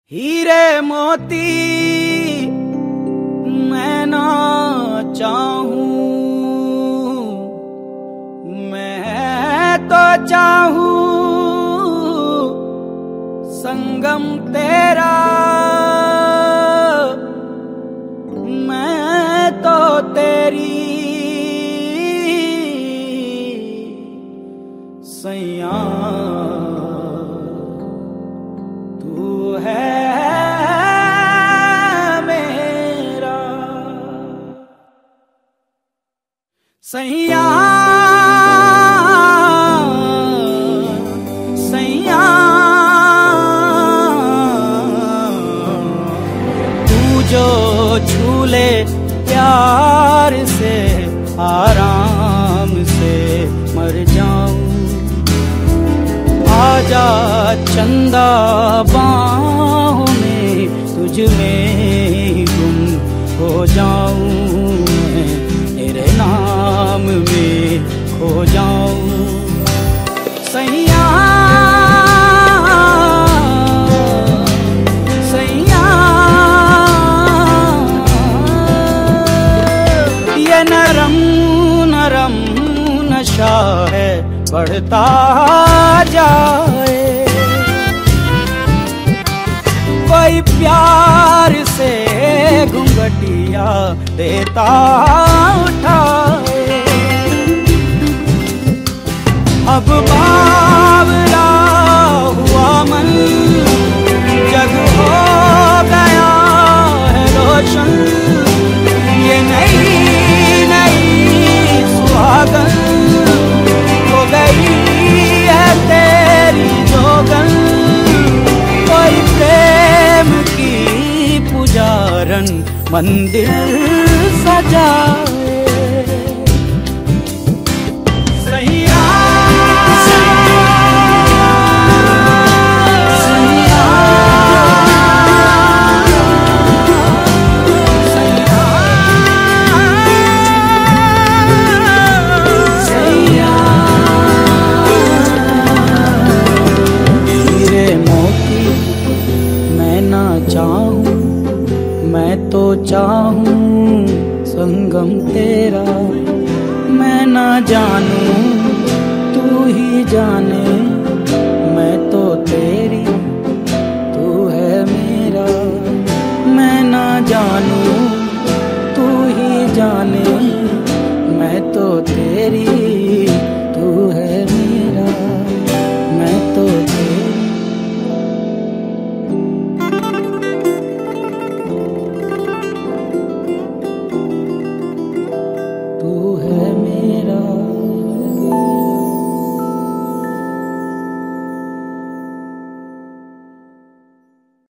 हीरे मोती मैं ना चाहूं, मैं तो चाहूं संगम तेरा, मैं तो तेरी सैया तू है मेरा सैया सैया तू जो छू ले प्यार से आराम से मर जाऊं। आजा चंदा बाहों में तुझ में गुम हो जाऊं, मैं तेरे नाम में खो जाऊं सैया सैया। ये नरम नरम नशा है बढ़ता जाए, कोई प्यार से घुंघटिया देता उठाए। अब बावला हुआ मन जग हो गया है रोशन, ये नई नई सुहागन हो गई है तेरी जोगन। कोई प्रेम की पुजारन मंदिर सजाए सैया सैया सैया। हीरे मोती मैं ना चाहूं, मैं तो चाहूं संगम तेरा, मैं ना जानूं तू ही जाने, मैं तो तेरी तू है मेरा। मैं ना जानूं तू ही जाने, मैं तो तेरी तू है मेरा, मैं तो तेरी। तू है मेरा।